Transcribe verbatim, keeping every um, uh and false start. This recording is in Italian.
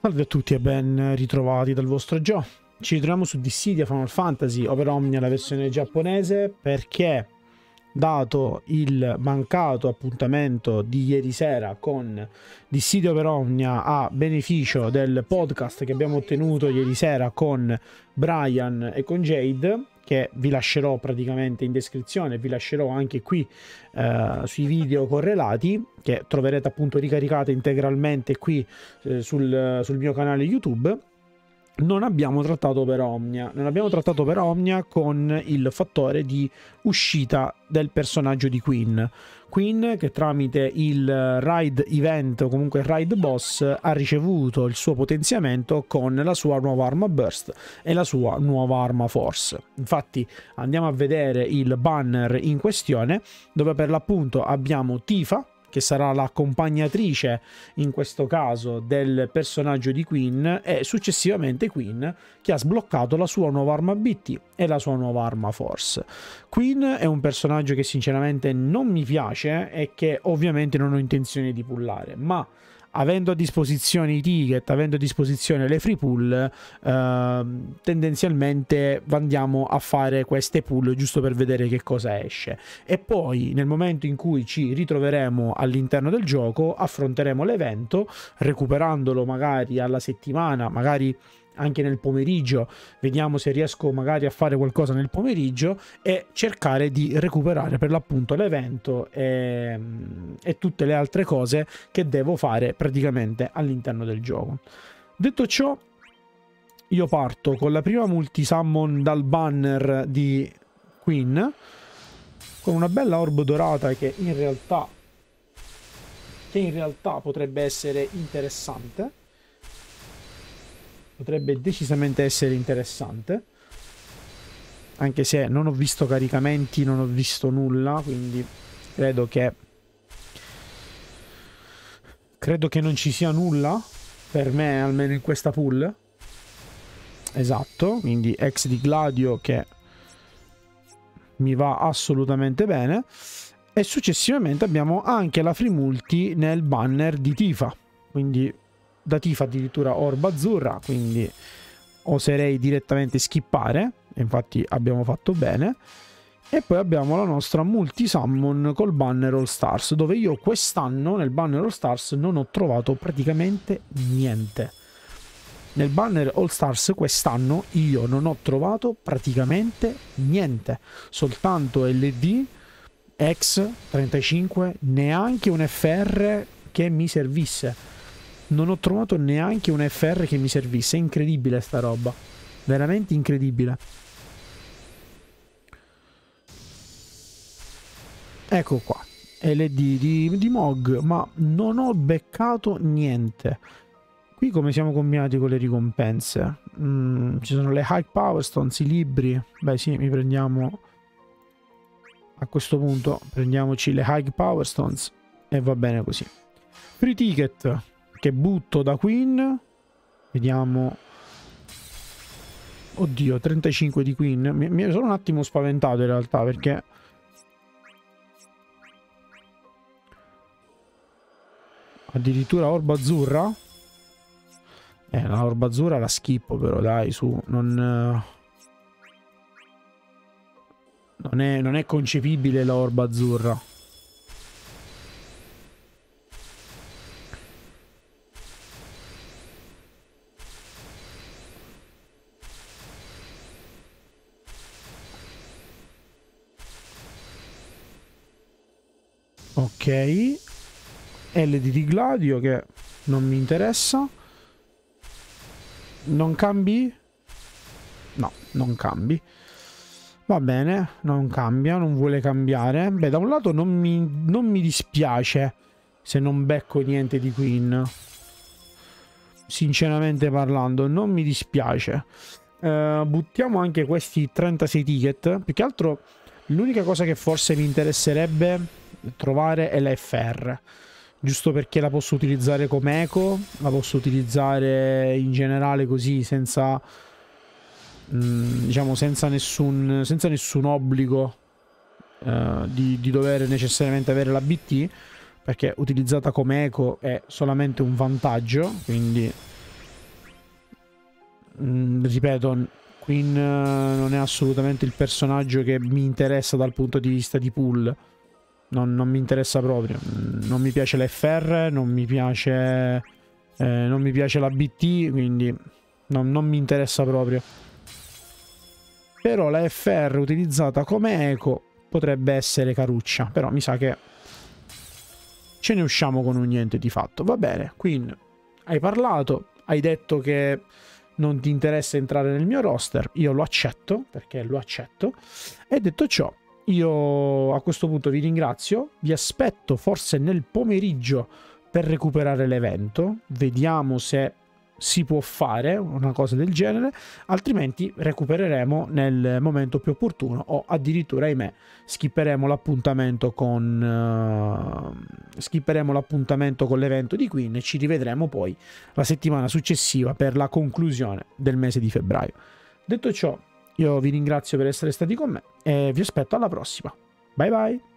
Salve a tutti e ben ritrovati dal vostro Joe. Ci ritroviamo su Dissidia Final Fantasy Over Omnia, la versione giapponese, perché dato il mancato appuntamento di ieri sera con Dissidia Over Omnia a beneficio del podcast che abbiamo ottenuto ieri sera con Brian e con Jade, che vi lascerò praticamente in descrizione, vi lascerò anche qui eh, sui video correlati, che troverete appunto ricaricate integralmente qui eh, sul, sul mio canale YouTube. Non abbiamo trattato per Omnia, non abbiamo trattato per Omnia con il fattore di uscita del personaggio di Queen. Queen che tramite il raid event o comunque raid boss ha ricevuto il suo potenziamento con la sua nuova arma burst e la sua nuova arma force. Infatti andiamo a vedere il banner in questione, dove per l'appunto abbiamo Tifa, che sarà l'accompagnatrice in questo caso del personaggio di Queen, e successivamente Queen, che ha sbloccato la sua nuova arma B T e la sua nuova arma Force. Queen è un personaggio che sinceramente non mi piace e che ovviamente non ho intenzione di pullare, ma avendo a disposizione i ticket, avendo a disposizione le free pull, eh, tendenzialmente andiamo a fare queste pull giusto per vedere che cosa esce. E poi nel momento in cui ci ritroveremo all'interno del gioco, affronteremo l'evento, recuperandolo magari alla settimana, magari anche nel pomeriggio, vediamo se riesco magari a fare qualcosa nel pomeriggio e cercare di recuperare per l'appunto l'evento e, e tutte le altre cose che devo fare praticamente all'interno del gioco. Detto ciò, io parto con la prima multisummon dal banner di Queen, con una bella orb dorata che in realtà che in realtà potrebbe essere interessante. Potrebbe decisamente essere interessante, anche se non ho visto caricamenti, non ho visto nulla, quindi credo che credo che non ci sia nulla per me, almeno in questa pool. Esatto, quindi ex di Gladio, che mi va assolutamente bene, e successivamente abbiamo anche la free multi nel banner di Tifa, quindi da Tifa addirittura orba azzurra, quindi oserei direttamente skippare, infatti abbiamo fatto bene. E poi abbiamo la nostra multisummon col banner All Stars, dove io quest'anno nel banner All Stars non ho trovato praticamente niente. Nel banner All Stars quest'anno io non ho trovato praticamente niente, soltanto L D, X, trentacinque, neanche un F R che mi servisse. Non ho trovato neanche un F R che mi servisse. È incredibile sta roba, veramente incredibile. Ecco qua, L D di, di Mog, ma non ho beccato niente. Qui come siamo combinati con le ricompense? Mm, ci sono le High Power Stones, i libri. Beh sì, mi prendiamo, a questo punto prendiamoci le High Power Stones e va bene così. Free ticket che butto da Queen, vediamo. Oddio, trentacinque di Queen. Mi, mi sono un attimo spaventato in realtà, perché addirittura orba azzurra. Eh, la orba azzurra la schippo, però dai, su, non non è, non è concepibile la orba azzurra. Ok, L D di Gladio che non mi interessa. Non cambi? No, non cambi. Va bene, non cambia, non vuole cambiare. Beh, da un lato non mi, non mi dispiace se non becco niente di Queen. Sinceramente parlando, non mi dispiace. Uh, buttiamo anche questi trentasei ticket. Più che altro l'unica cosa che forse mi interesserebbe trovare è la F R, giusto perché la posso utilizzare come eco, la posso utilizzare in generale così senza mh, diciamo senza nessun senza nessun obbligo uh, di, di dover necessariamente avere la B T, perché utilizzata come eco è solamente un vantaggio, quindi mh, ripeto, Queen uh, non è assolutamente il personaggio che mi interessa dal punto di vista di pool. Non, non mi interessa proprio. Non mi piace l'F R, non mi piace... Eh, non mi piace la B T, quindi non, non mi interessa proprio. Però la F R utilizzata come eco potrebbe essere caruccia, però mi sa che ce ne usciamo con un niente di fatto. Va bene, quindi hai parlato, hai detto che non ti interessa entrare nel mio roster, io lo accetto, perché lo accetto, e detto ciò, io a questo punto vi ringrazio, vi aspetto forse nel pomeriggio per recuperare l'evento, vediamo se si può fare una cosa del genere, altrimenti recupereremo nel momento più opportuno o addirittura, ahimè, skipperemo l'appuntamento con uh, skipperemo l'appuntamento con l'evento di Queen e ci rivedremo poi la settimana successiva per la conclusione del mese di febbraio. Detto ciò, io vi ringrazio per essere stati con me e vi aspetto alla prossima. Bye bye!